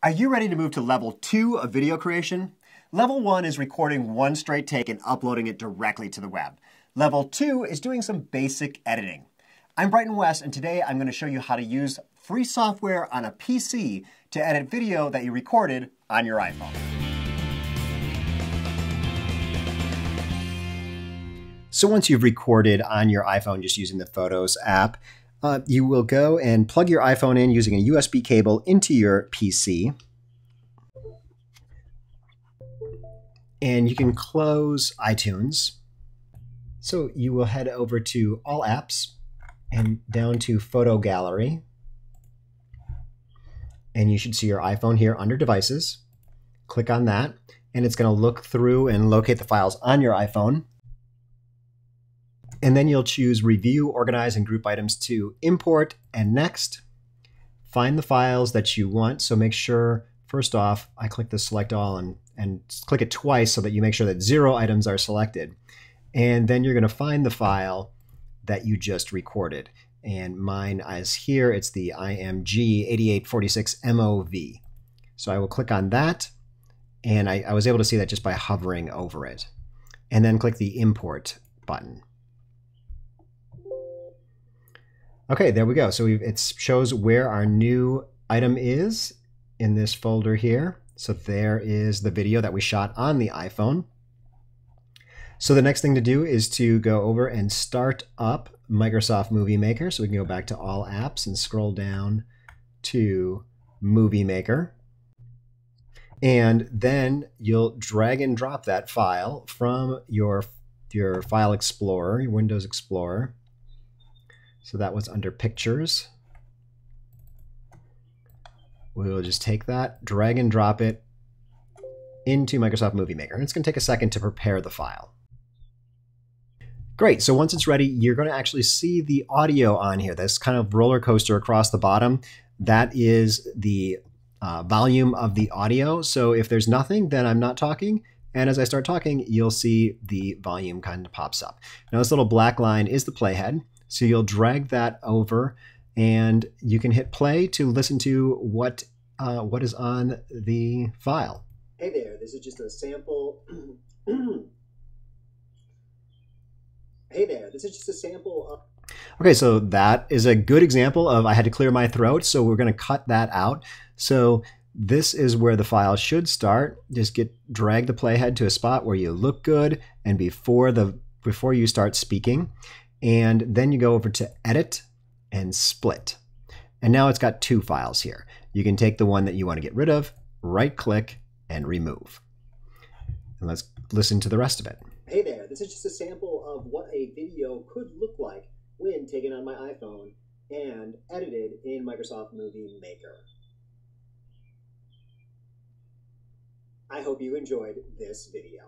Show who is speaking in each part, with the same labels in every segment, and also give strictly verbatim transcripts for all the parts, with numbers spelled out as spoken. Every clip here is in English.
Speaker 1: Are you ready to move to level two of video creation? Level one is recording one straight take and uploading it directly to the web. Level two is doing some basic editing. I'm Brighton West, and today I'm going to show you how to use free software on a P C to edit video that you recorded on your iPhone. So once you've recorded on your iPhone just using the Photos app, Uh, you will go and plug your iPhone in using a U S B cable into your P C. And you can close iTunes. So you will head over to All Apps and down to Photo Gallery. And you should see your iPhone here under Devices. Click on that, and it's going to look through and locate the files on your iPhone. And then you'll choose Review, Organize, and Group Items to import, and next, find the files that you want. So make sure, first off, I click the Select All and, and click it twice so that you make sure that zero items are selected. And then you're going to find the file that you just recorded. And mine is here. It's the I M G eighty-eight forty-six M O V. So I will click on that, and I, I was able to see that just by hovering over it. And then click the Import button. Okay, there we go. So we've, it shows where our new item is in this folder here. So there is the video that we shot on the iPhone. So the next thing to do is to go over and start up Microsoft Movie Maker. So we can go back to All Apps and scroll down to Movie Maker. And then you'll drag and drop that file from your, your File Explorer, your Windows Explorer. So that was under Pictures. We will just take that, drag and drop it into Microsoft Movie Maker. And it's going to take a second to prepare the file. Great. So once it's ready, you're going to actually see the audio on here. This kind of roller coaster across the bottom. That is the uh, volume of the audio. So if there's nothing, then I'm not talking. And as I start talking, you'll see the volume kind of pops up. Now this little black line is the playhead. So you'll drag that over, and you can hit play to listen to what uh, what is on the file. Hey there, this is just a sample. Hey there, this is just a sample of... Okay, so that is a good example of I had to clear my throat, so we're going to cut that out. So this is where the file should start. Just get drag the playhead to a spot where you look good and before the before you start speaking. And then you go over to Edit and Split. And now it's got two files here. You can take the one that you want to get rid of, right-click, and remove. And let's listen to the rest of it. Hey there, this is just a sample of what a video could look like when taken on my iPhone and edited in Microsoft Movie Maker. I hope you enjoyed this video.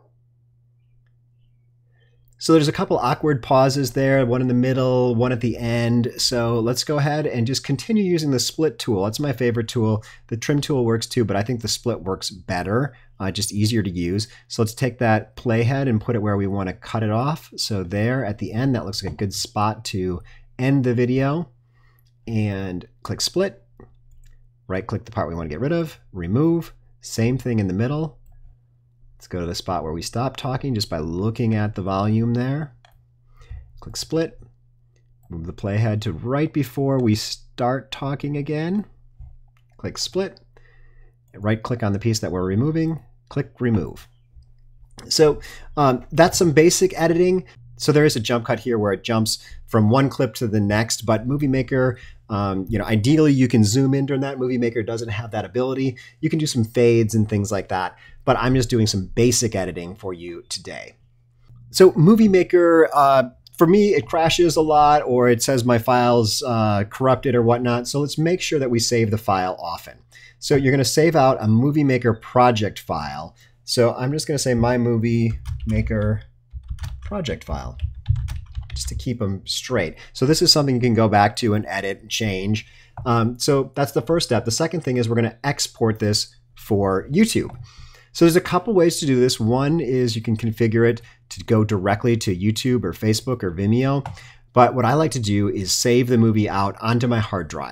Speaker 1: So there's a couple awkward pauses there, one in the middle, one at the end. So let's go ahead and just continue using the split tool. That's my favorite tool. The trim tool works too, but I think the split works better, uh, just easier to use. So let's take that playhead and put it where we want to cut it off. So there at the end, that looks like a good spot to end the video. And click split, right click the part we want to get rid of, remove, same thing in the middle. Let's go to the spot where we stop talking just by looking at the volume there. Click split. Move the playhead to right before we start talking again. Click split. Right click on the piece that we're removing. Click remove. So um, that's some basic editing. So there is a jump cut here where it jumps from one clip to the next, but Movie Maker, um, you know, ideally you can zoom in during that. Movie Maker doesn't have that ability. You can do some fades and things like that, but I'm just doing some basic editing for you today. So Movie Maker, uh, for me, it crashes a lot, or it says my file's uh, corrupted or whatnot. So let's make sure that we save the file often. So you're going to save out a Movie Maker project file. So I'm just going to say my Movie Maker project file, just to keep them straight. So this is something you can go back to and edit and change. Um, so that's the first step. The second thing is we're going to export this for YouTube. So there's a couple ways to do this. One is you can configure it to go directly to YouTube or Facebook or Vimeo. But what I like to do is save the movie out onto my hard drive.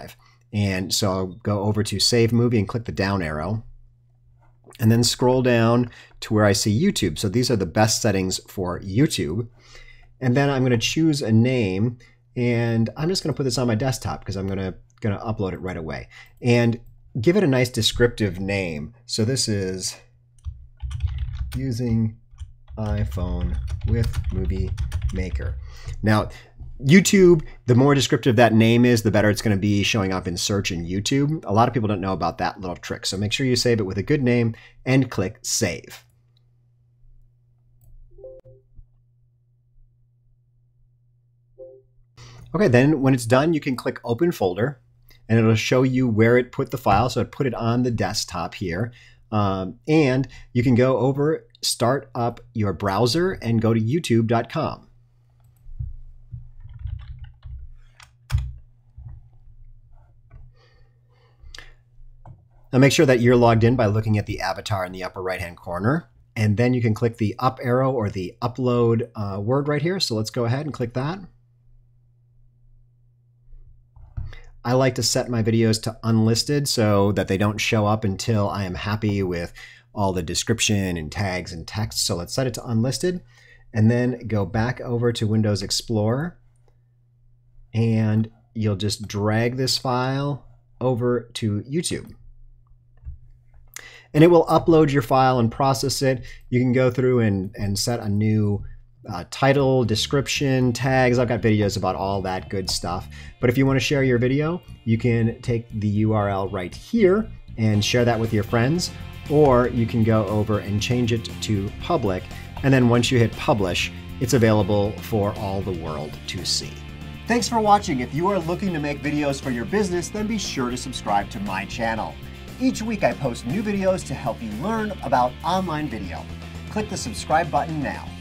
Speaker 1: And so I'll go over to Save Movie and click the down arrow. And then scroll down to where I see YouTube. So these are the best settings for YouTube. And then I'm going to choose a name. And I'm just going to put this on my desktop because I'm going to, going to upload it right away. And give it a nice descriptive name. So this is using iPhone with Movie Maker. Now, YouTube, the more descriptive that name is, the better it's going to be showing up in search in YouTube. A lot of people don't know about that little trick. So make sure you save it with a good name and click Save. Okay, then when it's done, you can click Open Folder, and it'll show you where it put the file. So it put it on the desktop here. Um, and you can go over, start up your browser, and go to youtube dot com. Now make sure that you're logged in by looking at the avatar in the upper right-hand corner. And then you can click the up arrow or the upload uh, word right here. So let's go ahead and click that. I like to set my videos to unlisted so that they don't show up until I am happy with all the description and tags and text. So let's set it to unlisted and then go back over to Windows Explorer, and you'll just drag this file over to YouTube. And it will upload your file and process it. You can go through and, and set a new uh, title, description, tags. I've got videos about all that good stuff. But if you want to share your video, you can take the U R L right here and share that with your friends. Or you can go over and change it to public. And then once you hit publish, it's available for all the world to see. Thanks for watching. If you are looking to make videos for your business, then be sure to subscribe to my channel. Each week I post new videos to help you learn about online video. Click the subscribe button now.